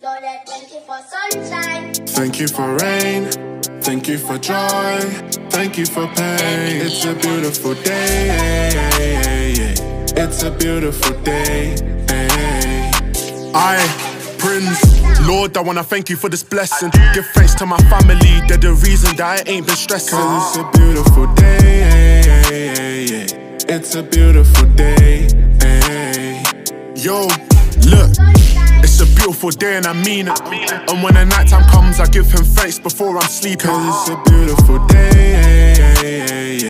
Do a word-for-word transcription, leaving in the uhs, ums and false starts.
Lord, I thank you for sunshine. Thank you for rain. Thank you for joy. Thank you for pain. It's a beautiful day. It's a beautiful day. I, Prince, Lord, I wanna thank you for this blessing. Give thanks to my family, they're the reason that I ain't been stressing. Cause it's a beautiful day. It's a beautiful day. Yo, look, it's a beautiful day and I mean it. And when the night time comes, I give him thanks before I'm sleeping. Cause it's a beautiful day.